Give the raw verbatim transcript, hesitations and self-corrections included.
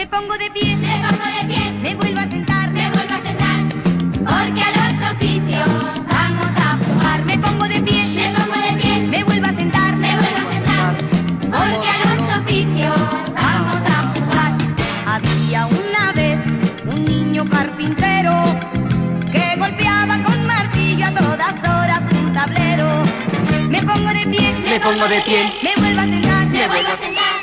Me pongo de pie, me pongo de pie, me vuelvo a sentar, me vuelvo a sentar, porque a los oficios vamos a jugar. me pongo de pie, Me pongo de pie, me vuelvo a sentar, me vuelvo a sentar, porque a los oficios vamos a jugar. Había una vez un niño carpintero que golpeaba con martillo a todas horas un tablero. Me pongo de pie, Me pongo de pie, me vuelvo a sentar, Me vuelvo a sentar,